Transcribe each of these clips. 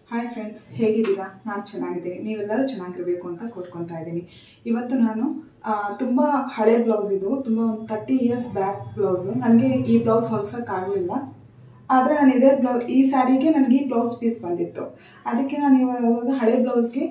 Hi friends, ಹೇಗಿದ್ದೀರಾ? ನಾನು ಚೆನ್ನಾಗಿದ್ದೀನಿ. ನೀವೆಲ್ಲರೂ ಚೆನ್ನಾಗಿರಬೇಕು ಅಂತ ಕೋರ್ಕೊತಾ ಇದ್ದೀನಿ. ಇವತ್ತು ನಾನು ತುಂಬ ಹಳೆ ಬ್ಲೌಸ್, ಇದು ತುಂಬ ಒಂದು 30 years ಬ್ಯಾಕ್ ಬ್ಲೌಸು. ನನಗೆ ಈ ಬ್ಲೌಸ್ ಹೊಲ್ಸೋಕ್ಕಾಗಲಿಲ್ಲ. ಆದರೆ ನಾನು ಈ ಸ್ಯಾರಿಗೆ ನನಗೆ ಈ ಬ್ಲೌಸ್ ಪೀಸ್ ಬಂದಿತ್ತು. ಅದಕ್ಕೆ ನಾನು ಇವಾಗ ಹಳೆ ಬ್ಲೌಸ್ಗೆ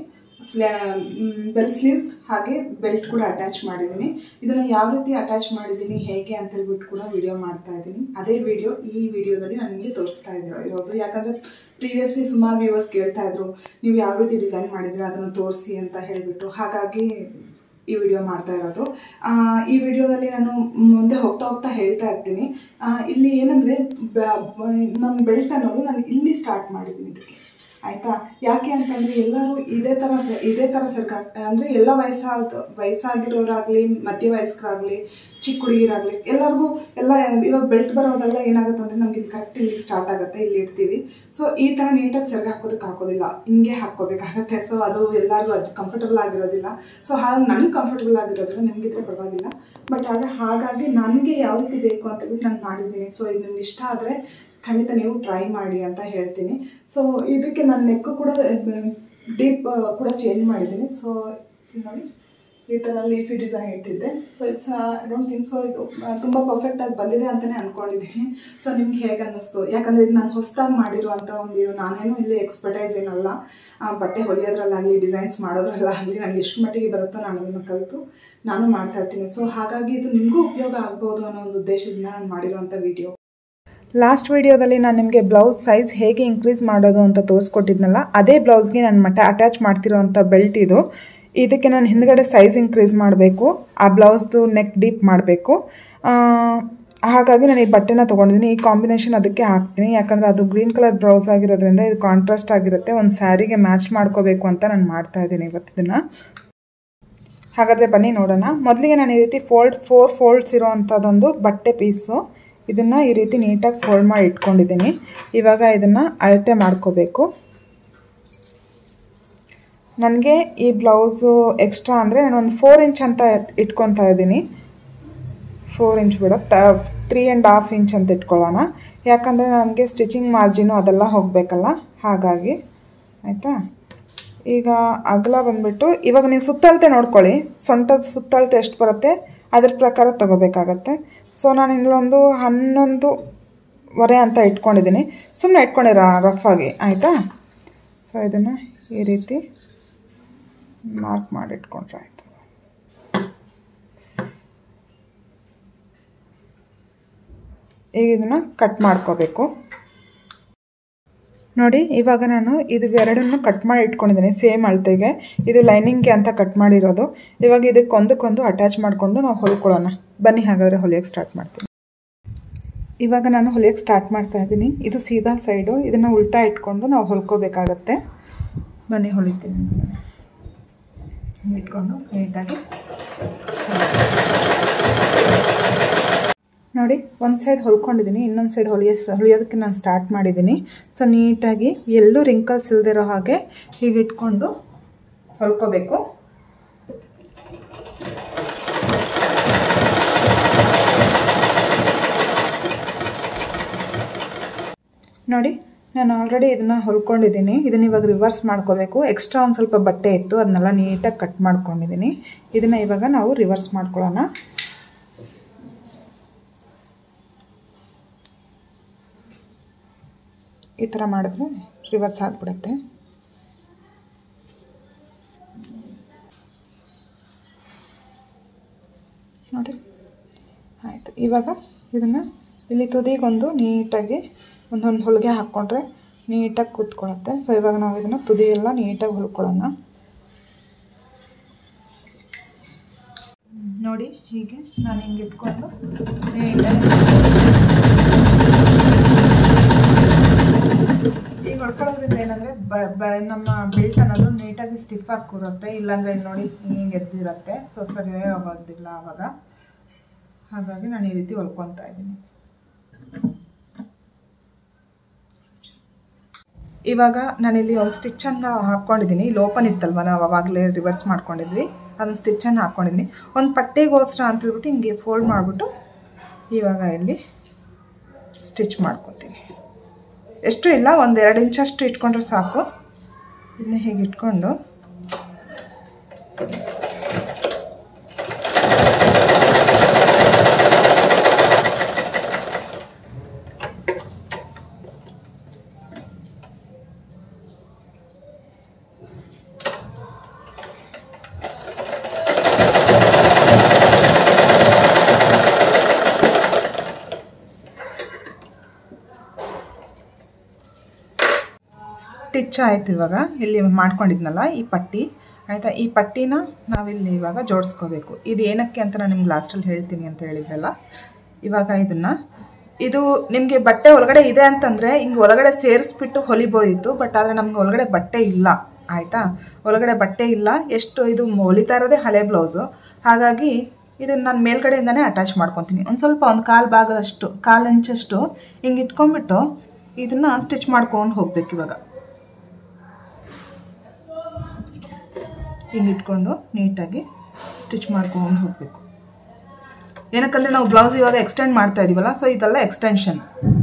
ಬೆಲ್ ಸ್ಲೀವ್ಸ್ ಹಾಗೆ ಬೆಲ್ಟ್ ಕೂಡ ಅಟ್ಯಾಚ್ ಮಾಡಿದ್ದೀನಿ. ಇದನ್ನು ಯಾವ ರೀತಿ ಅಟ್ಯಾಚ್ ಮಾಡಿದ್ದೀನಿ, ಹೇಗೆ ಅಂತ ಹೇಳ್ಬಿಟ್ಟು ಕೂಡ ವಿಡಿಯೋ ಮಾಡ್ತಾ ಇದ್ದೀನಿ. ಅದೇ ವಿಡಿಯೋ ಈ ವಿಡಿಯೋದಲ್ಲಿ ನಾನು ನಿಮಗೆ ತೋರಿಸ್ತಾ ಇರೋದು. ಯಾಕಂದರೆ ಪ್ರೀವಿಯಸ್ಲಿ ಸುಮಾರು ವ್ಯೂವರ್ಸ್ ಕೇಳ್ತಾ ಇದ್ರು, ನೀವು ಯಾವ ರೀತಿ ಡಿಸೈನ್ ಮಾಡಿದ್ರೆ ಅದನ್ನು ತೋರಿಸಿ ಅಂತ ಹೇಳಿಬಿಟ್ಟು. ಹಾಗಾಗಿ ಈ ವಿಡಿಯೋ ಮಾಡ್ತಾ ಇರೋದು. ಈ ವಿಡಿಯೋದಲ್ಲಿ ನಾನು ಮುಂದೆ ಹೋಗ್ತಾ ಹೇಳ್ತಾ ಇರ್ತೀನಿ. ಇಲ್ಲಿ ಏನಂದರೆ ನಮ್ಮ ಬೆಲ್ಟ್ ಅನ್ನೋದು ನಾನು ಇಲ್ಲಿ ಸ್ಟಾರ್ಟ್ ಮಾಡಿದ್ದೀನಿ ಇದಕ್ಕೆ, ಆಯಿತಾ? ಯಾಕೆ ಅಂತಂದರೆ ಎಲ್ಲರೂ ಇದೇ ಥರ ಅಂದರೆ ಎಲ್ಲ ವಯಸ್ಸಾಗಿರೋರಾಗಲಿ, ಮಧ್ಯ ವಯಸ್ಕರಾಗಲಿ, ಚಿಕ್ಕ ಹುಡುಗಿರಾಗಲಿ ಎಲ್ಲರಿಗೂ ಇವಾಗ ಬೆಲ್ಟ್ ಬರೋದೆಲ್ಲ ಏನಾಗುತ್ತೆ ಅಂದರೆ ನಮ್ಗೆ ಇಲ್ಲಿ ಕರೆಕ್ಟ್ ಇಲ್ಲಿ ಸ್ಟಾರ್ಟ್ ಆಗುತ್ತೆ, ಇಲ್ಲಿ ಇಡ್ತೀವಿ. ಸೊ ಈ ಥರ ನೀಟಾಗಿ ಸೆರ್ಗಿ ಹಾಕೋದಕ್ಕೆ ಆಗೋದಿಲ್ಲ, ಹಿಂಗೆ ಹಾಕ್ಕೋಬೇಕಾಗತ್ತೆ. ಸೊ ಅದು ಎಲ್ಲರಿಗೂ ಕಂಫರ್ಟಬಲ್ ಆಗಿರೋದಿಲ್ಲ. ಸೊ ಹಾಗಾಗಿ ನನಗೆ ಕಂಫರ್ಟಬಲ್ ಆಗಿರೋದಿಲ್ಲ, ನಿಮಗಿದ್ರೆ ಪರವಾಗಿಲ್ಲ. ಬಟ್ ಆದರೆ ಹಾಗಾಗಿ ನನಗೆ ಯಾವ ರೀತಿ ಬೇಕು ಅಂತ ಹೇಳ್ಬಿಟ್ಟು ನಾನು ಮಾಡಿದ್ದೀನಿ. ಸೊ ಇದು ನಿಮ್ಗೆ ಇಷ್ಟ ಆದರೆ ಖಂಡಿತ ನೀವು ಟ್ರೈ ಮಾಡಿ ಅಂತ ಹೇಳ್ತೀನಿ. ಸೊ ಇದಕ್ಕೆ ನಾನು ನೆಕ್ಕು ಕೂಡ ಡೀಪ್ ಕೂಡ ಚೇಂಜ್ ಮಾಡಿದ್ದೀನಿ. ಸೊ ನೋಡಿ, ಈ ಥರ ಲೀಫಿ ಡಿಸೈನ್ ಇಟ್ಟಿದ್ದೆ. So it's I don't think so ಇದು ತುಂಬ ಪರ್ಫೆಕ್ಟಾಗಿ ಬಂದಿದೆ ಅಂತಲೇ ಅಂದ್ಕೊಂಡಿದ್ದೀನಿ. ಸೊ ನಿಮ್ಗೆ ಹೇಗೆ ಅನ್ನಿಸ್ತು? ಯಾಕಂದರೆ ಇದು ನಾನು ಹೊಸದಾಗಿ ಮಾಡಿರುವಂಥ ನಾನೇನು ಇಲ್ಲಿ ಎಕ್ಸ್ಪರ್ಟೈಸ್ ಏನಲ್ಲ. ಬಟ್ಟೆ ಹೊಲಿಯೋದ್ರಲ್ಲಾಗಲಿ, ಡಿಸೈನ್ಸ್ ಮಾಡೋದ್ರಲ್ಲಾಗಲಿ ನನಗೆ ಎಷ್ಟು ಮಟ್ಟಿಗೆ ಬರುತ್ತೋ ನಾನು ಅದನ್ನು ಕಲಿತು ನಾನು ಮಾಡ್ತಾಯಿರ್ತೀನಿ. ಸೊ ಹಾಗಾಗಿ ಇದು ನಿಮಗೂ ಉಪಯೋಗ ಆಗ್ಬೋದು ಅನ್ನೋ ಒಂದು ಉದ್ದೇಶದಿಂದ ನಾನು ಮಾಡಿರುವಂಥ ವಿಡಿಯೋ. ಲಾಸ್ಟ್ ವಿಡಿಯೋದಲ್ಲಿ ನಾನು ನಿಮಗೆ ಬ್ಲೌಸ್ ಸೈಜ್ ಹೇಗೆ ಇನ್ಕ್ರೀಸ್ ಮಾಡೋದು ಅಂತ ತೋರಿಸ್ಕೊಟ್ಟಿದ್ನಲ್ಲ, ಅದೇ ಬ್ಲೌಸ್ಗೆ ನಾನು ಅಟ್ಯಾಚ್ ಮಾಡ್ತಿರೋವಂಥ ಬೆಲ್ಟ್ ಇದು. ಇದಕ್ಕೆ ನಾನು ಹಿಂದ್ಗಡೆ ಸೈಜ್ ಇನ್ಕ್ರೀಸ್ ಮಾಡಬೇಕು, ಆ ಬ್ಲೌಸ್ದು ನೆಕ್ ಡೀಪ್ ಮಾಡಬೇಕು. ಹಾಗಾಗಿ ನಾನು ಈ ಬಟ್ಟೆನ ತೊಗೊಂಡಿದ್ದೀನಿ. ಈ ಕಾಂಬಿನೇಷನ್ ಅದಕ್ಕೆ ಹಾಕ್ತೀನಿ, ಯಾಕಂದರೆ ಅದು ಗ್ರೀನ್ ಕಲರ್ ಬ್ಲೌಸ್ ಆಗಿರೋದ್ರಿಂದ ಇದು ಕಾಂಟ್ರಾಸ್ಟ್ ಆಗಿರುತ್ತೆ. ಒಂದು ಸ್ಯಾರಿಗೆ ಮ್ಯಾಚ್ ಮಾಡ್ಕೋಬೇಕು ಅಂತ ನಾನು ಮಾಡ್ತಾಯಿದ್ದೀನಿ ಇವತ್ತಿದನ್ನು. ಹಾಗಾದರೆ ಬನ್ನಿ ನೋಡೋಣ. ಮೊದಲಿಗೆ ನಾನು ಈ ರೀತಿ 4 ಫೋಲ್ಡ್ಸ್ ಇರೋವಂಥದ್ದೊಂದು ಬಟ್ಟೆ ಪೀಸು, ಇದನ್ನು ಈ ರೀತಿ ನೀಟಾಗಿ ಫೋಲ್ಡ್ ಮಾಡಿ ಇಟ್ಕೊಂಡಿದ್ದೀನಿ. ಇವಾಗ ಇದನ್ನು ಅಳತೆ ಮಾಡ್ಕೋಬೇಕು. ನನಗೆ ಈ ಬ್ಲೌಸು ಎಕ್ಸ್ಟ್ರಾ ಅಂದರೆ ನಾನು ಒಂದು 4 ಇಂಚ್ ಅಂತ ಇಟ್ಕೊತಾ ಇದ್ದೀನಿ. 4 ಇಂಚ್ ಬಿಡ 3.5 ಇಂಚ್ ಅಂತ ಇಟ್ಕೊಳ್ಳೋಣ. ಯಾಕಂದರೆ ನನಗೆ ಸ್ಟಿಚಿಂಗ್ ಮಾರ್ಜಿನು ಅದೆಲ್ಲ ಹೋಗಬೇಕಲ್ಲ, ಹಾಗಾಗಿ ಆಯಿತಾ. ಈಗ ಅಗಲ ಬಂದುಬಿಟ್ಟು ಇವಾಗ ನೀವು ಸುತ್ತಳತೆ ನೋಡ್ಕೊಳ್ಳಿ, ಸೊಂಟದ ಸುತ್ತಳತೆ ಎಷ್ಟು ಬರುತ್ತೆ ಅದ್ರ ಪ್ರಕಾರ ತೊಗೋಬೇಕಾಗತ್ತೆ. ಸೊ ನಾನು ಇಲ್ಲೊಂದು 11.25 ಅಂತ ಇಟ್ಕೊಂಡಿದ್ದೀನಿ. ಸುಮ್ಮನೆ ಇಟ್ಕೊಂಡಿರೋ ರಫಾಗಿ, ಆಯಿತಾ? ಸೊ ಇದನ್ನು ಈ ರೀತಿ ಮಾರ್ಕ್ ಮಾಡಿ ಇಟ್ಕೊಂಡ್ರೆ ಆಯಿತು. ಈಗ ಇದನ್ನು ಕಟ್ ಮಾಡ್ಕೋಬೇಕು. ನೋಡಿ, ಇವಾಗ ನಾನು ಇದು ಎರಡನ್ನು ಕಟ್ ಮಾಡಿ ಇಟ್ಕೊಂಡಿದ್ದೀನಿ ಸೇಮ್ ಅಳತೆಗೆ. ಇದು ಲೈನಿಂಗ್ಗೆ ಅಂತ ಕಟ್ ಮಾಡಿರೋದು. ಇವಾಗ ಇದಕ್ಕೆ ಒಂದಕ್ಕೊಂದು ಅಟ್ಯಾಚ್ ಮಾಡಿಕೊಂಡು ನಾವು ಹೊಲ್ಕೊಳ್ಳೋಣ. ಬನ್ನಿ ಹಾಗಾದರೆ ಹೊಲಿಯೋಕ್ಕೆ ಸ್ಟಾರ್ಟ್ ಮಾಡ್ತೀನಿ. ಇವಾಗ ನಾನು ಹೊಲಿಯೋಕ್ಕೆ ಸ್ಟಾರ್ಟ್ ಮಾಡ್ತಾಯಿದ್ದೀನಿ. ಇದು ಸೀದಾ ಸೈಡು, ಇದನ್ನು ಉಲ್ಟಾ ಇಟ್ಕೊಂಡು ನಾವು ಹೊಲ್ಕೋಬೇಕಾಗತ್ತೆ. ಬನ್ನಿ ಹೊಲಿತೀನಿ. ಇಟ್ಕೊಂಡು ನೀಟಾಗಿ ನೋಡಿ, ಒಂದು ಸೈಡ್ ಹೊಲ್ಕೊಂಡಿದ್ದೀನಿ, ಇನ್ನೊಂದು ಸೈಡ್ ಹೊಲಿಯೋದಕ್ಕೆ ನಾನು ಸ್ಟಾರ್ಟ್ ಮಾಡಿದ್ದೀನಿ. ಸೊ ನೀಟಾಗಿ ಎಲ್ಲೂ ರಿಂಕಲ್ಸ್ ಇಲ್ದಿರೋ ಹಾಗೆ ಹೀಗೆ ಇಟ್ಕೊಂಡು ಹೊಲ್ಕೋಬೇಕು. ನೋಡಿ, ನಾನು ಆಲ್ರೆಡಿ ಇದನ್ನು ಹೊಲ್ಕೊಂಡಿದ್ದೀನಿ. ಇದನ್ನು ಇವಾಗ ರಿವರ್ಸ್ ಮಾಡ್ಕೋಬೇಕು. ಎಕ್ಸ್ಟ್ರಾ ಒಂದು ಸ್ವಲ್ಪ ಬಟ್ಟೆ ಇತ್ತು, ಅದನ್ನೆಲ್ಲ ನೀಟಾಗಿ ಕಟ್ ಮಾಡ್ಕೊಂಡಿದ್ದೀನಿ. ಇದನ್ನು ಇವಾಗ ನಾವು ರಿವರ್ಸ್ ಮಾಡ್ಕೊಳ್ಳೋಣ. ಈ ಥರ ಮಾಡಿದ್ರೆ ರಿವರ್ಸ್ ಆಗಿಬಿಡುತ್ತೆ. ನೋಡಿ, ಆಯಿತು. ಇವಾಗ ಇದನ್ನು ಇಲ್ಲಿ ತುದಿಗೊಂದು ನೀಟಾಗಿ ಒಂದೊಂದು ಹೊಲಿಗೆ ಹಾಕ್ಕೊಂಡ್ರೆ ನೀಟಾಗಿ ಕೂತ್ಕೊಳ್ಳುತ್ತೆ. ಸೊ ಇವಾಗ ನಾವು ಇದನ್ನು ತುದಿಯೆಲ್ಲ ನೀಟಾಗಿ ಹೊಲ್ಕೊಳ್ಳೋಣ. ನೋಡಿ, ಹೀಗೆ ನಾನು ಹಿಂಗೆ ಇಟ್ಕೊಂಡು ಈಗ ಹೊಡ್ಕೊಳ್ಳೋದ್ರಿಂದ ಏನಂದರೆ ನಮ್ಮ ಬೆಲ್ಟ್ ಅನ್ನೋದು ನೀಟಾಗಿ ಸ್ಟಿಫಾಗಿ ಕೂರುತ್ತೆ. ಇಲ್ಲಾಂದರೆ ಇಲ್ಲಿ ನೋಡಿ ಹಿಂಗೆ ಎದ್ದಿರುತ್ತೆ. ಸೊ ಸರಿ ಆಗೋದಿಲ್ಲ ಆವಾಗ. ಹಾಗಾಗಿ ನಾನು ಈ ರೀತಿ ಹೊಲ್ಕೊತಾ ಇದ್ದೀನಿ. ಇವಾಗ ನಾನಿಲ್ಲಿ ಒಂದು ಸ್ಟಿಚ್ಚನ್ನು ಹಾಕ್ಕೊಂಡಿದ್ದೀನಿ. ಇಲ್ಲಿ ಓಪನ್ ಇತ್ತಲ್ವ, ನಾವು ಆವಾಗಲೇ ರಿವರ್ಸ್ ಮಾಡ್ಕೊಂಡಿದ್ವಿ, ಅದನ್ನು ಸ್ಟಿಚ್ಚನ್ನು ಹಾಕ್ಕೊಂಡಿದ್ದೀನಿ. ಒಂದು ಪಟ್ಟೆಗೋಸ್ಕರ ಅಂತ ಹೇಳ್ಬಿಟ್ಟು ಹಿಂಗೆ ಫೋಲ್ಡ್ ಮಾಡಿಬಿಟ್ಟು ಇವಾಗ ಇಲ್ಲಿ ಸ್ಟಿಚ್ ಮಾಡ್ಕೊತೀನಿ. ಎಷ್ಟು ಇಲ್ಲ, ಒಂದು 2 ಇಂಚಷ್ಟು ಇಟ್ಕೊಂಡ್ರೆ ಸಾಕು. ಇದನ್ನ ಹೇಗೆ ಇಟ್ಕೊಂಡು ಸ್ಟಿಚ್ ಆಯಿತು. ಇವಾಗ ಇಲ್ಲಿ ಮಾಡ್ಕೊಂಡಿದ್ನಲ್ಲ ಈ ಪಟ್ಟಿ ಆಯಿತಾ, ಈ ಪಟ್ಟಿನ ನಾವಿಲ್ಲಿ ಇವಾಗ ಜೋಡಿಸ್ಕೋಬೇಕು. ಇದು ಏನಕ್ಕೆ ಅಂತ ನಾನು ನಿಮ್ಗೆ ಲಾಸ್ಟಲ್ಲಿ ಹೇಳ್ತೀನಿ ಅಂತ ಹೇಳಿದ್ವಲ್ಲ. ಇವಾಗ ಇದು ನಿಮಗೆ ಬಟ್ಟೆ ಒಳಗಡೆ ಇದೆ ಅಂತಂದರೆ ಹಿಂಗೆ ಒಳಗಡೆ ಸೇರಿಸ್ಬಿಟ್ಟು ಹೊಲಿಬೋದಿತ್ತು. ಬಟ್ ಆದರೆ ನಮ್ಗೆ ಒಳಗಡೆ ಬಟ್ಟೆ ಇಲ್ಲ ಆಯಿತಾ, ಒಳಗಡೆ ಬಟ್ಟೆ ಇಲ್ಲ. ಎಷ್ಟು ಇದು ಹೊಲಿತಾ ಇರೋದೇ ಹಳೆ ಬ್ಲೌಸು, ಹಾಗಾಗಿ ಇದನ್ನು ನಾನು ಮೇಲ್ಗಡೆಯಿಂದನೇ ಅಟ್ಯಾಚ್ ಮಾಡ್ಕೊತೀನಿ. ಒಂದು ಸ್ವಲ್ಪ ಒಂದು ಕಾಲು ಇಂಚಷ್ಟು ಹಿಂಗೆ ಇಟ್ಕೊಂಡ್ಬಿಟ್ಟು ಇದನ್ನು ಸ್ಟಿಚ್ ಮಾಡ್ಕೊಂಡು ಹೋಗ್ಬೇಕು. ಇವಾಗ ಹಿಂಗೆ ಇಟ್ಕೊಂಡು ನೀಟಾಗಿ ಸ್ಟಿಚ್ ಮಾಡ್ಕೊಂಡು ಹೋಗಬೇಕು. ಏನಕ್ಕಂದರೆ ನಾವು ಬ್ಲೌಸ್ ಇವಾಗ ಎಕ್ಸ್ಟೆಂಡ್ ಮಾಡ್ತಾ ಇದ್ದೀವಲ್ಲ, ಸೊ ಇದೆಲ್ಲ ಎಕ್ಸ್ಟೆನ್ಷನ್.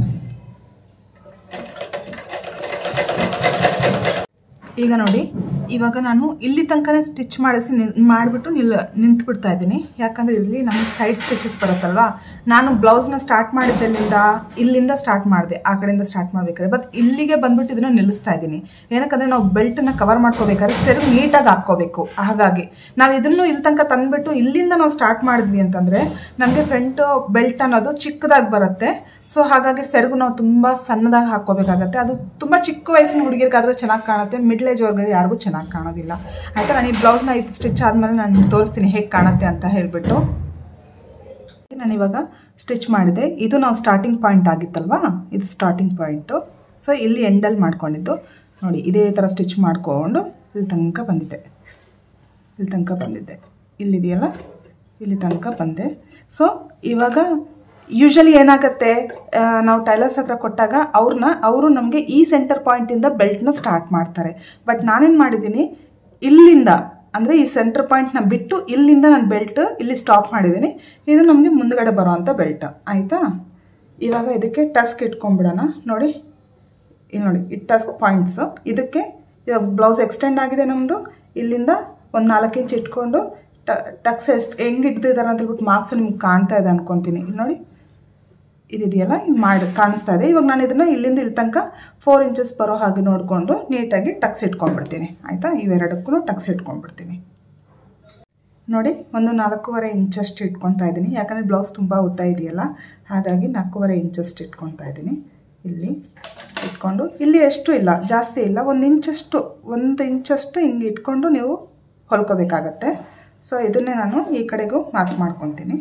ಈಗ ನೋಡಿ, ಇವಾಗ ನಾನು ಇಲ್ಲಿ ತನಕನೇ ಸ್ಟಿಚ್ ಮಾಡಿಬಿಟ್ಟು ನಿಂತ್ಬಿಡ್ತಾ ಇದ್ದೀನಿ. ಯಾಕಂದರೆ ಇಲ್ಲಿ ನಮಗೆ ಸೈಡ್ ಸ್ಟಿಚಸ್ ಬರುತ್ತಲ್ವ. ನಾನು ಬ್ಲೌಸ್ನ ಸ್ಟಾರ್ಟ್ ಮಾಡಿದ್ದೆಲ್ಲಿಂದ ಇಲ್ಲಿಂದ ಸ್ಟಾರ್ಟ್ ಮಾಡಿದೆ, ಆ ಕಡೆಯಿಂದ ಸ್ಟಾರ್ಟ್ ಮಾಡಬೇಕಾದ್ರೆ. ಬಟ್ ಇಲ್ಲಿಗೆ ಬಂದ್ಬಿಟ್ಟು ಇದನ್ನು ನಿಲ್ಲಿಸ್ತಾ ಇದ್ದೀನಿ. ಏನಕ್ಕಂದರೆ ನಾವು ಬೆಲ್ಟನ್ನು ಕವರ್ ಮಾಡ್ಕೋಬೇಕಾದ್ರೆ ಸೆರಗು ನೀಟಾಗಿ ಹಾಕ್ಕೋಬೇಕು. ಹಾಗಾಗಿ ನಾವು ಇದನ್ನು ಇಲ್ಲಿ ತನಕ ತಂದುಬಿಟ್ಟು ಇಲ್ಲಿಂದ ನಾವು ಸ್ಟಾರ್ಟ್ ಮಾಡಿದ್ವಿ ಅಂತಂದರೆ ನಮಗೆ ಫ್ರಂಟು ಬೆಲ್ಟ್ ಅನ್ನೋದು ಚಿಕ್ಕದಾಗಿ ಬರುತ್ತೆ. ಸೊ ಹಾಗಾಗಿ ಸೆರಗು ನಾವು ತುಂಬ ಸಣ್ಣದಾಗಿ ಹಾಕ್ಕೋಬೇಕಾಗತ್ತೆ. ಅದು ತುಂಬ ಚಿಕ್ಕ ವಯಸ್ಸಿನ ಹುಡುಗಿರಿಗಾದರೆ ಚೆನ್ನಾಗಿ ಕಾಣುತ್ತೆ, ಮಿಡ್ಲ್ ಏಜ್ ಅವ್ರಿಗೆ ಯಾರಿಗೂ ಚೆನ್ನಾಗಿ ಕಾಣೋದಿಲ್ಲ ಆಯಿತಾ. ನಾನು ಈ ಬ್ಲೌಸ್ನ ಇದು ಸ್ಟಿಚ್ ಆದಮೇಲೆ ನಾನು ತೋರಿಸ್ತೀನಿ ಹೇಗೆ ಕಾಣುತ್ತೆ ಅಂತ ಹೇಳಿಬಿಟ್ಟು. ನಾನಿವಾಗ ಸ್ಟಿಚ್ ಮಾಡಿದೆ. ಇದು ನಾವು ಸ್ಟಾರ್ಟಿಂಗ್ ಪಾಯಿಂಟ್ ಆಗಿತ್ತಲ್ವ, ಇದು ಸ್ಟಾರ್ಟಿಂಗ್ ಪಾಯಿಂಟು. ಸೊ ಇಲ್ಲಿ ಎಂಡಲ್ಲಿ ಮಾಡ್ಕೊಂಡಿದ್ದು ನೋಡಿ, ಇದೇ ಥರ ಸ್ಟಿಚ್ ಮಾಡಿಕೊಂಡು ಇಲ್ಲಿ ತನಕ ಬಂದಿದ್ದೆ. ಇಲ್ಲಿದೆಯಲ್ಲ, ಇಲ್ಲಿ ತನಕ ಬಂದೆ. ಸೊ ಇವಾಗ ಯೂಶಲಿ ಏನಾಗುತ್ತೆ, ನಾವು ಟೈಲರ್ಸ್ ಹತ್ರ ಕೊಟ್ಟಾಗ ಅವರು ನಮಗೆ ಈ ಸೆಂಟರ್ ಪಾಯಿಂಟಿಂದ ಬೆಲ್ಟ್ನ ಸ್ಟಾರ್ಟ್ ಮಾಡ್ತಾರೆ. ಬಟ್ ನಾನೇನು ಮಾಡಿದ್ದೀನಿ, ಇಲ್ಲಿಂದ ಅಂದರೆ ಈ ಸೆಂಟರ್ ಪಾಯಿಂಟ್ನ ಬಿಟ್ಟು ಇಲ್ಲಿಂದ ನಾನು ಬೆಲ್ಟ್ ಇಲ್ಲಿ ಸ್ಟಾಪ್ ಮಾಡಿದ್ದೀನಿ. ಇದು ನಮಗೆ ಮುಂದುಗಡೆ ಬರೋ ಅಂಥ ಬೆಲ್ಟ್ ಆಯಿತಾ. ಇವಾಗ ಇದಕ್ಕೆ ಟಸ್ಕ್ ಇಟ್ಕೊಂಡ್ಬಿಡೋಣ. ನೋಡಿ ಇಲ್ಲಿ ನೋಡಿ, ಈ ಟಸ್ಕ್ ಪಾಯಿಂಟ್ಸು ಇದಕ್ಕೆ ಇವಾಗ ಬ್ಲೌಸ್ ಎಕ್ಸ್ಟೆಂಡ್ ಆಗಿದೆ ನಮ್ಮದು. ಇಲ್ಲಿಂದ ಒಂದು 4 ಇಂಚ್ ಇಟ್ಕೊಂಡು ಟಕ್ಸ್ ಎಷ್ಟು ಹೆಂಗೆ ಇಡ್ದಿದ್ದಾರೆ ಅಂತ ಹೇಳ್ಬಿಟ್ಟು ಮಾರ್ಕ್ಸ್ ನಿಮ್ಗೆ ಕಾಣ್ತಾ ಇದೆ ಅನ್ಕೊತೀನಿ. ಇಲ್ಲಿ ನೋಡಿ, ಇದೆಯಲ್ಲ, ಇದು ಕಾಣಿಸ್ತಾ ಇದೆ. ಇವಾಗ ನಾನು ಇದನ್ನು ಇಲ್ಲಿಂದ ಇಲ್ಲಿ ತನಕ 4 ಇಂಚಸ್ ಬರೋ ಹಾಗೆ ನೋಡಿಕೊಂಡು ನೀಟಾಗಿ ಟಕ್ಸ್ ಇಟ್ಕೊಂಡ್ಬಿಡ್ತೀನಿ ಆಯಿತಾ. ಇವೆರಡಕ್ಕೂ ಟಕ್ಸ್ ಇಟ್ಕೊಂಡ್ಬಿಡ್ತೀನಿ. ನೋಡಿ, ಒಂದು 4.5 ಇಂಚಷ್ಟು ಇಟ್ಕೊತಾ ಇದ್ದೀನಿ. ಯಾಕಂದರೆ ಬ್ಲೌಸ್ ತುಂಬ ಉದ್ದ ಇದೆಯಲ್ಲ, ಹಾಗಾಗಿ 4.5 ಇಂಚಷ್ಟು ಇಟ್ಕೊತಾ ಇದ್ದೀನಿ. ಇಲ್ಲಿ ಇಟ್ಕೊಂಡು ಇಲ್ಲಿ ಎಷ್ಟು ಇಲ್ಲ, ಜಾಸ್ತಿ ಇಲ್ಲ, 1 ಇಂಚಷ್ಟು ಹಿಂಗೆ ಇಟ್ಕೊಂಡು ನೀವು ಹೊಲ್ಕೋಬೇಕಾಗತ್ತೆ. ಸೊ ಇದನ್ನೇ ನಾನು ಈ ಕಡೆಗೂ ಮಾರ್ಕ್ ಮಾಡ್ಕೊತೀನಿ.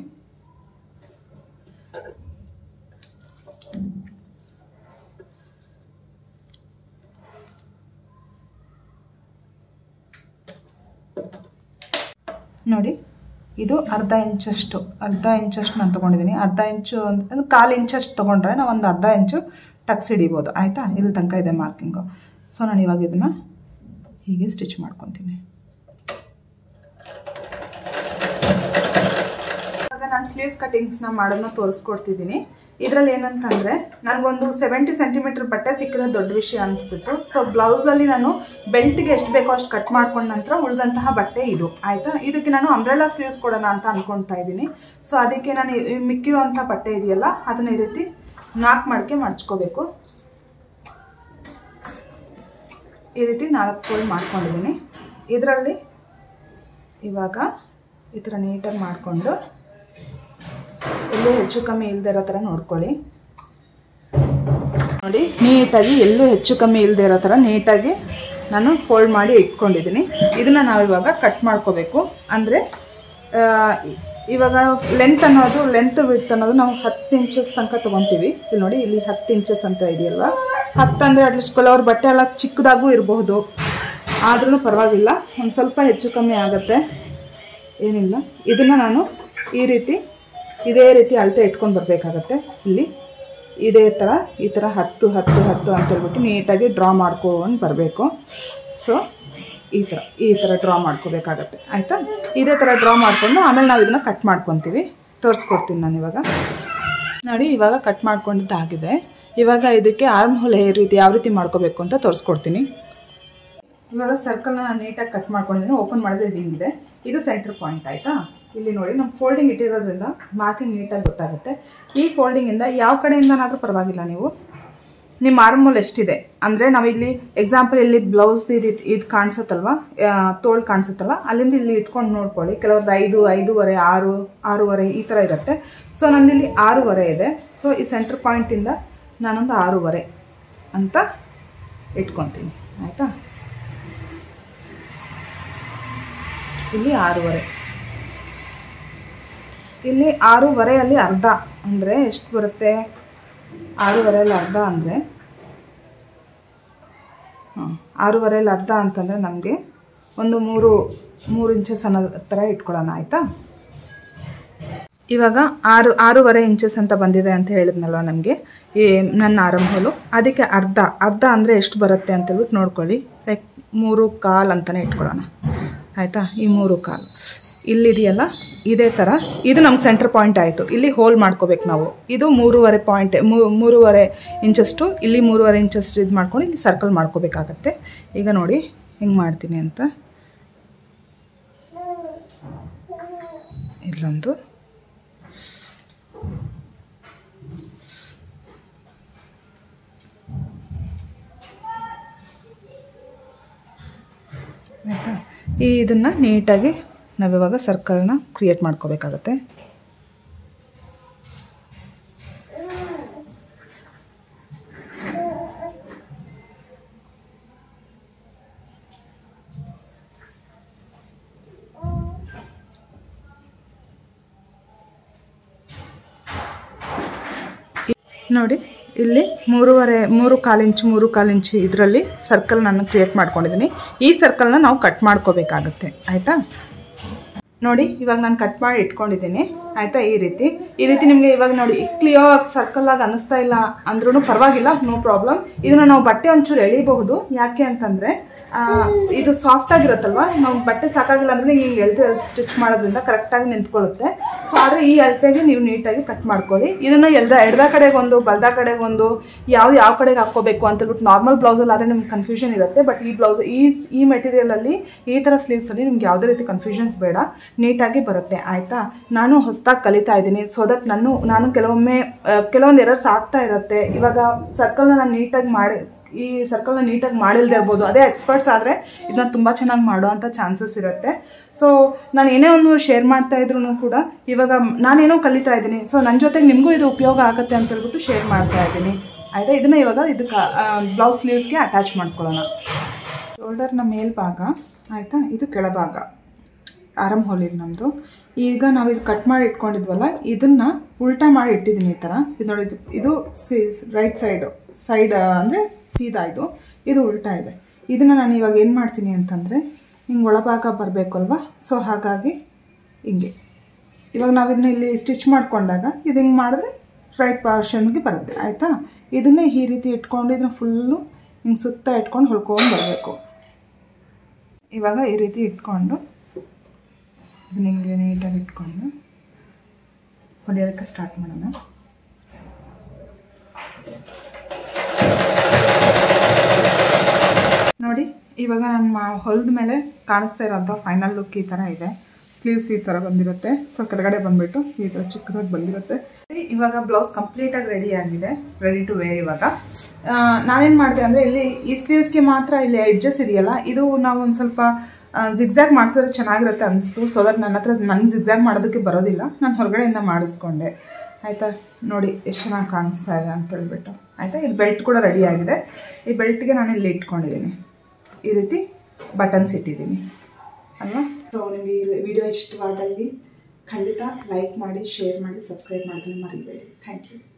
ನೋಡಿ, ಇದು ಅರ್ಧ ಇಂಚಷ್ಟು ನಾನು ತೊಗೊಂಡಿದ್ದೀನಿ. ಅರ್ಧ ಇಂಚು ಅಂದರೆ 1/4 ಇಂಚಷ್ಟು ತೊಗೊಂಡ್ರೆ ನಾವು ಒಂದು ಅರ್ಧ ಇಂಚು ಟಕ್ಸ್ ಹಿಡಿಬೋದು ಆಯಿತಾ. ಇಲ್ಲಿ ತನಕ ಇದೆ ಮಾರ್ಕಿಂಗು. ಸೊ ನಾನು ಇವಾಗ ಇದನ್ನು ಹೀಗೆ ಸ್ಟಿಚ್ ಮಾಡ್ಕೊತೀನಿ. ಇವಾಗ ನಾನು ಸ್ಲೀವ್ಸ್ ಕಟ್ಟಿಂಗ್ಸ್ನ ಮಾಡೋದನ್ನ ತೋರಿಸ್ಕೊಡ್ತಿದ್ದೀನಿ. ಇದರಲ್ಲಿ ಏನಂತಂದರೆ ನನಗೊಂದು 70 ಸೆಂಟಿಮೀಟರ್ ಬಟ್ಟೆ ಸಿಕ್ಕಿರೋದು ದೊಡ್ಡ ವಿಷಯ ಅನಿಸ್ತಿತ್ತು. ಸೊ ಬ್ಲೌಸಲ್ಲಿ ನಾನು ಬೆಲ್ಟ್ಗೆ ಎಷ್ಟು ಬೇಕೋ ಅಷ್ಟು ಕಟ್ ಮಾಡ್ಕೊಂಡ ನಂತರ ಉಳಿದಂತಹ ಬಟ್ಟೆ ಇದು ಆಯಿತಾ. ಇದಕ್ಕೆ ನಾನು ಅಂಬ್ರೆಲಾ ಸ್ಲೀವ್ಸ್ ಕೊಡೋಣ ಅಂತ ಅಂದ್ಕೊಳ್ತಾ ಇದ್ದೀನಿ. ಸೊ ಅದಕ್ಕೆ ನಾನು ಮಿಕ್ಕಿರೋಂಥ ಬಟ್ಟೆ ಇದೆಯಲ್ಲ, ಅದನ್ನ ಈ ರೀತಿ 4 ಮಡಕೆ ಮಡ್ಚ್ಕೋಬೇಕು. ಈ ರೀತಿ 4 ಫೋಲ್ಡ್ ಮಾಡ್ಕೊಂಡಿದ್ದೀನಿ. ಇದರಲ್ಲಿ ಇವಾಗ ಈ ಥರ ನೀಟಾಗಿ ಮಾಡಿಕೊಂಡು ಎಲ್ಲೂ ಹೆಚ್ಚು ಕಮ್ಮಿ ಇಲ್ಲದೆ ಇರೋ ಥರ ನೋಡ್ಕೊಳ್ಳಿ. ನೋಡಿ, ನೀಟಾಗಿ ಎಲ್ಲೂ ಹೆಚ್ಚು ಕಮ್ಮಿ ಇಲ್ಲದೆ ಇರೋ ಥರ ನೀಟಾಗಿ ನಾನು ಫೋಲ್ಡ್ ಮಾಡಿ ಇಟ್ಕೊಂಡಿದ್ದೀನಿ. ಇದನ್ನು ನಾವಿವಾಗ ಕಟ್ ಮಾಡ್ಕೋಬೇಕು. ಅಂದರೆ ಇವಾಗ ಲೆಂತ್ ವಿಡ್ತ್ ಅನ್ನೋದು ನಾವು 10 ಇಂಚಸ್ ತನಕ ತೊಗೊತೀವಿ. ಇಲ್ಲಿ ನೋಡಿ, ಇಲ್ಲಿ 10 ಇಂಚಸ್ ಅಂತ ಇದೆಯಲ್ವ. 10 ಅಂದರೆ ಅಟ್ಲೀಸ್ಟ್ ಕೆಲವ್ರ ಬಟ್ಟೆ ಎಲ್ಲ ಚಿಕ್ಕದಾಗೂ ಇರಬಹುದು, ಆದ್ರೂ ಪರವಾಗಿಲ್ಲ, ಒಂದು ಸ್ವಲ್ಪ ಹೆಚ್ಚು ಕಮ್ಮಿ ಆಗುತ್ತೆ, ಏನಿಲ್ಲ. ಇದನ್ನು ನಾನು ಇದೇ ರೀತಿ ಅಳತೆ ಇಟ್ಕೊಂಡು ಬರಬೇಕಾಗತ್ತೆ. ಇಲ್ಲಿ ಇದೇ ಥರ ಈ ಥರ 10 ಅಂತ ಹೇಳ್ಬಿಟ್ಟು ನೀಟಾಗಿ ಡ್ರಾ ಮಾಡ್ಕೊಂಡು ಬರಬೇಕು. ಸೊ ಈ ಥರ ಡ್ರಾ ಮಾಡ್ಕೋಬೇಕಾಗತ್ತೆ ಆಯಿತಾ. ಇದೇ ಥರ ಡ್ರಾ ಮಾಡಿಕೊಂಡು ಆಮೇಲೆ ನಾವು ಇದನ್ನು ಕಟ್ ಮಾಡ್ಕೊತೀವಿ. ತೋರಿಸ್ಕೊಡ್ತೀನಿ ನಾನು ಇವಾಗ. ನೋಡಿ, ಇವಾಗ ಕಟ್ ಮಾಡ್ಕೊಂಡಿದ್ದಾಗಿದೆ. ಇವಾಗ ಇದಕ್ಕೆ ಆರ್ಮ್ ಹೋಲ್ ಯಾವ ರೀತಿ ಮಾಡ್ಕೋಬೇಕು ಅಂತ ತೋರಿಸ್ಕೊಡ್ತೀನಿ. ಇವಾಗ ಸರ್ಕಲ್ನ ನಾನು ನೀಟಾಗಿ ಕಟ್ ಮಾಡ್ಕೊಂಡಿದ್ದೀನಿ. ಓಪನ್ ಮಾಡಿದ್ರೆ ಇದು ಹಿಂಗಿದೆ. ಇದು ಸೆಂಟರ್ ಪಾಯಿಂಟ್ ಆಯಿತಾ. ಇಲ್ಲಿ ನೋಡಿ ನಮ್ಮ ಫೋಲ್ಡಿಂಗ್ ಇಟ್ಟಿರೋದ್ರಿಂದ ಮಾರ್ಕಿಂಗ್ ನೀಟಾಗಿ ಗೊತ್ತಾಗುತ್ತೆ. ಈ ಫೋಲ್ಡಿಂಗಿಂದ ಯಾವ ಕಡೆಯಿಂದನಾದರೂ ಪರವಾಗಿಲ್ಲ, ನೀವು ನಿಮ್ಮ ಆರ್ಮೋಲ್ ಎಷ್ಟಿದೆ ಅಂದರೆ ನಾವಿಲ್ಲಿ ಎಕ್ಸಾಂಪಲ್ ಇಲ್ಲಿ ಬ್ಲೌಸ್ದು ಇದು ಕಾಣಿಸುತ್ತಲ್ವ, ತೋಳು ಕಾಣಿಸುತ್ತಲ್ಲ, ಅಲ್ಲಿಂದ ಇಲ್ಲಿ ಇಟ್ಕೊಂಡು ನೋಡ್ಕೊಳ್ಳಿ. ಕೆಲವ್ರದ್ದು 5, 5.5, 6, 6.5 ಈ ಥರ ಇರುತ್ತೆ. ಸೊ ನಂದಿಲ್ಲಿ 6.5 ಇದೆ. ಸೊ ಈ ಸೆಂಟರ್ ಪಾಯಿಂಟಿಂದ ನಾನೊಂದು 6.5 ಅಂತ ಇಟ್ಕೊತೀನಿ ಆಯಿತಾ. ಇಲ್ಲಿ 6.5, ಇಲ್ಲಿ 6.5 ಅಲ್ಲಿ ಅರ್ಧ ಅಂದರೆ ಎಷ್ಟು ಬರುತ್ತೆ? 6.5 ಅರ್ಧ ಅಂದರೆ 6.5 ಅರ್ಧ ಅಂತಂದರೆ ನಮಗೆ ಒಂದು 3 ಇಂಚಸ್ ಅನ್ನೋ ಥರ ಇಟ್ಕೊಳ್ಳೋಣ ಆಯಿತಾ. ಇವಾಗ 6.5 ಇಂಚಸ್ ಅಂತ ಬಂದಿದೆ ಅಂತ ಹೇಳಿದ್ನಲ್ವ ನಮಗೆ ಈ ನನ್ನ ಆರಂ ಹೋಲು. ಅದಕ್ಕೆ ಅರ್ಧ ಅಂದರೆ ಎಷ್ಟು ಬರುತ್ತೆ ಅಂತೇಳ್ಬಿಟ್ಟು ನೋಡ್ಕೊಳ್ಳಿ. ಲೈಕ್ 3.25 ಅಂತಲೇ ಇಟ್ಕೊಳ್ಳೋಣ ಆಯಿತಾ. ಈ 3.25 ಇಲ್ಲಿದೆಯಲ್ಲ, ಇದೇ ಥರ ಇದು ನಮ್ಗೆ ಸೆಂಟರ್ ಪಾಯಿಂಟ್ ಆಯಿತು. ಇಲ್ಲಿ ಹೋಲ್ ಮಾಡ್ಕೋಬೇಕು ನಾವು. ಇದು 3.5 ಪಾಯಿಂಟ್ 3.5 ಇಂಚಷ್ಟು, ಇಲ್ಲಿ 3.5 ಇಂಚಷ್ಟು ಇದು ಮಾಡ್ಕೊಂಡು ಇಲ್ಲಿ ಸರ್ಕಲ್ ಮಾಡ್ಕೋಬೇಕಾಗತ್ತೆ. ಈಗ ನೋಡಿ ಹೆಂಗೆ ಮಾಡ್ತೀನಿ ಅಂತ. ಇಲ್ಲೊಂದು ಆಯಿತಾ. ಇದನ್ನು ನೀಟಾಗಿ ನಾವಿವಾಗ ಸರ್ಕಲ್ನ ಕ್ರಿಯೇಟ್ ಮಾಡ್ಕೋಬೇಕಾಗತ್ತೆ. ನೋಡಿ ಇಲ್ಲಿ 3.25 ಇಂಚ್ 3.25 ಇಂಚ್ ಇದರಲ್ಲಿ ಸರ್ಕಲ್ ನಾನು ಕ್ರಿಯೇಟ್ ಮಾಡ್ಕೊಂಡಿದ್ದೀನಿ. ಈ ಸರ್ಕಲ್ನ ನಾವು ಕಟ್ ಮಾಡ್ಕೋಬೇಕಾಗುತ್ತೆ ಆಯಿತಾ. ನೋಡಿ ಇವಾಗ ನಾನು ಕಟ್ ಮಾಡಿ ಇಟ್ಕೊಂಡಿದ್ದೀನಿ ಆಯಿತಾ. ಈ ರೀತಿ ನಿಮಗೆ ಇವಾಗ ನೋಡಿ ಕ್ಲಿಯರ್ ಸರ್ಕಲ್ಲಾಗಿ ಅನ್ನಿಸ್ತಾ ಇಲ್ಲ ಅಂದ್ರೂ ಪರವಾಗಿಲ್ಲ, ನೋ ಪ್ರಾಬ್ಲಮ್. ಇದನ್ನು ನಾವು ಬಟ್ಟೆ ಒಂಚೂರು ಎಳಿಬಹುದು. ಯಾಕೆ ಅಂತಂದರೆ ಇದು ಸಾಫ್ಟಾಗಿರುತ್ತಲ್ವ, ನಾವು ಬಟ್ಟೆ ಸಾಕಾಗಿಲ್ಲ ಅಂದರೆ ಹಿಂಗೆ ಎಳ್ದು ಸ್ಟಿಚ್ ಮಾಡೋದ್ರಿಂದ ಕರೆಕ್ಟಾಗಿ ನಿಂತ್ಕೊಳ್ಳುತ್ತೆ. ಸೊ ಆದರೆ ಈ ಅಳತೆಗೆ ನೀವು ನೀಟಾಗಿ ಕಟ್ ಮಾಡ್ಕೊಳ್ಳಿ. ಇದನ್ನು ಎಡದ ಕಡೆಗೊಂದು ಬಲದ ಕಡೆಗೊಂದು ಯಾವ ಕಡೆಗೆ ಹಾಕ್ಕೋಬೇಕು ಅಂತೇಳ್ಬಿಟ್ಟು ನಾರ್ಮಲ್ ಬ್ಲೌಸಲ್ಲಿ ಆದರೆ ನಿಮ್ಗೆ ಕನ್ಫ್ಯೂಷನ್ ಇರುತ್ತೆ. ಬಟ್ ಈ ಬ್ಲೌಸ್ ಈ ಮೆಟೀರಿಯಲಲ್ಲಿ ಈ ಥರ ಸ್ಲೀವ್ಸಲ್ಲಿ ನಿಮ್ಗೆ ಯಾವುದೇ ರೀತಿ ಕನ್ಫ್ಯೂಷನ್ಸ್ ಬೇಡ, ನೀಟಾಗಿ ಬರುತ್ತೆ ಆಯಿತಾ. ನಾನು ಹೊಸದಾಗಿ ಕಲಿತಾ ಇದ್ದೀನಿ. ಸೊ ದಟ್ ನಾನು ಕೆಲವೊಂದು ಎರರ್ಸ್ ಆಗ್ತಾ ಇರುತ್ತೆ. ಇವಾಗ ಸರ್ಕಲ್ನ ನಾನು ನೀಟಾಗಿ ಮಾಡಿಲ್ಲದೆ ಇರ್ಬೋದು. ಅದೇ ಎಕ್ಸ್ಪರ್ಟ್ಸ್ ಆದರೆ ಇದನ್ನ ತುಂಬ ಚೆನ್ನಾಗಿ ಮಾಡುವಂಥ ಚಾನ್ಸಸ್ ಇರುತ್ತೆ. ಸೊ ನಾನು ಏನೇ ಒಂದು ಶೇರ್ ಮಾಡ್ತಾ ಇದ್ರು ಕೂಡ ಇವಾಗ ನಾನೇನೋ ಕಲಿತಾ ಇದ್ದೀನಿ. ಸೊ ನನ್ನ ಜೊತೆಗೆ ನಿಮಗೂ ಇದು ಉಪಯೋಗ ಆಗುತ್ತೆ ಅಂತ ಹೇಳ್ಬಿಟ್ಟು ಶೇರ್ ಮಾಡ್ತಾ ಇದ್ದೀನಿ ಆಯಿತಾ. ಇದನ್ನು ಇವಾಗ ಇದಕ್ಕೆ ಬ್ಲೌಸ್ ಸ್ಲೀವ್ಸ್ಗೆ ಅಟ್ಯಾಚ್ ಮಾಡ್ಕೊಳ್ಳೋಣ. ಶೋಲ್ಡರ್ನ ಮೇಲ್ಭಾಗ ಆಯಿತಾ, ಇದು ಕೆಳಭಾಗ ಆರಂ ಹೋಲ್ ಇದು ನಮ್ಮದು. ಈಗ ನಾವು ಇದು ಕಟ್ ಮಾಡಿ ಇಟ್ಕೊಂಡಿದ್ವಲ್ಲ, ಇದನ್ನು ಉಲ್ಟಾ ಮಾಡಿ ಇಟ್ಟಿದ್ದೀನಿ ಈ ಥರ. ಇದು ನೋಡಿ, ಇದು ರೈಟ್ ಸೈಡ್ ಅಂದರೆ ಸೀದಾ, ಇದು ಉಲ್ಟಾ ಇದೆ. ಇದನ್ನು ನಾನು ಇವಾಗ ಏನು ಮಾಡ್ತೀನಿ ಅಂತಂದರೆ ಹಿಂಗೆ ಒಳಭಾಗ ಬರಬೇಕಲ್ವ. ಸೊ ಹಾಗಾಗಿ ಹಿಂಗೆ ಇವಾಗ ನಾವು ಇದನ್ನ ಇಲ್ಲಿ ಸ್ಟಿಚ್ ಮಾಡ್ಕೊಂಡಾಗ ಇದು ಹಿಂಗೆ ಮಾಡಿದ್ರೆ ರೈಟ್ ಪಾರ್ಷನ್ಗೆ ಬರುತ್ತೆ ಆಯಿತಾ. ಇದನ್ನೇ ಈ ರೀತಿ ಇಟ್ಕೊಂಡು ಇದನ್ನ ಫುಲ್ಲು ಹಿಂಗೆ ಸುತ್ತ ಇಟ್ಕೊಂಡು ಹೊಲ್ಕೊಂಡು ಬರಬೇಕು. ಇವಾಗ ಈ ರೀತಿ ಇಟ್ಕೊಂಡು ಇದನ್ನ ಹಿಂಗೆ ನೀಟಾಗಿ ಇಟ್ಕೊಂಡು ಹೊಲಿಯೋದಕ್ಕೆ ಸ್ಟಾರ್ಟ್ ಮಾಡೋಣ. ನೋಡಿ ಇವಾಗ ನಾನು ಹೊಲಿದ ಮೇಲೆ ಕಾಣಿಸ್ತಾ ಇರೋಂಥ ಫೈನಲ್ ಲುಕ್ ಈ ಥರ ಇದೆ. ಸ್ಲೀವ್ಸ್ ಈ ಥರ ಬಂದಿರುತ್ತೆ. ಸೊ ಕೆಳಗಡೆ ಬಂದುಬಿಟ್ಟು ಈ ಥರ ಚಿಕ್ಕದಾಗಿ ಬಂದಿರುತ್ತೆ. ಇವಾಗ ಬ್ಲೌಸ್ ಕಂಪ್ಲೀಟಾಗಿ ರೆಡಿ ಆಗಿದೆ, ರೆಡಿ ಟು ವೇರ್. ಇವಾಗ ನಾನೇನು ಮಾಡಿದೆ ಅಂದರೆ ಇಲ್ಲಿ ಈ ಸ್ಲೀವ್ಸ್ಗೆ ಮಾತ್ರ ಇಲ್ಲಿ ಎಡ್ಜಸ್ ಇದೆಯಲ್ಲ, ಇದು ನಾವು ಒಂದು ಸ್ವಲ್ಪ ಜಿಗ್ಜಾಗ್ ಮಾಡಿಸಿದ್ರೆ ಚೆನ್ನಾಗಿರುತ್ತೆ ಅನಿಸ್ತು. ಸೊ ದಟ್ ನನ್ನ ಜಿಗ್ಜಾಗ್ ಮಾಡೋದಕ್ಕೆ ಬರೋದಿಲ್ಲ, ನಾನು ಹೊರಗಡೆಯಿಂದ ಮಾಡಿಸ್ಕೊಂಡೆ ಆಯಿತಾ. ನೋಡಿ ಎಷ್ಟು ಚೆನ್ನಾಗಿ ಕಾಣಿಸ್ತಾ ಇದೆ ಅಂತೇಳ್ಬಿಟ್ಟು ಆಯಿತಾ. ಇದು ಬೆಲ್ಟ್ ಕೂಡ ರೆಡಿ ಆಗಿದೆ. ಈ ಬೆಲ್ಟ್ಗೆ ನಾನು ಇಲ್ಲಿ ಇಟ್ಕೊಂಡಿದ್ದೀನಿ, ಈ ರೀತಿ ಬಟನ್ಸ್ ಇಟ್ಟಿದ್ದೀನಿ ಅಲ್ವಾ. ಸೊ ನಿಮಗೆ ಈ ವಿಡಿಯೋ ಇಷ್ಟವಾದಲ್ಲಿ ಖಂಡಿತ ಲೈಕ್ ಮಾಡಿ, ಶೇರ್ ಮಾಡಿ, ಸಬ್ಸ್ಕ್ರೈಬ್ ಮಾಡೋದನ್ನು ಮರಿಬೇಡಿ. Thank you.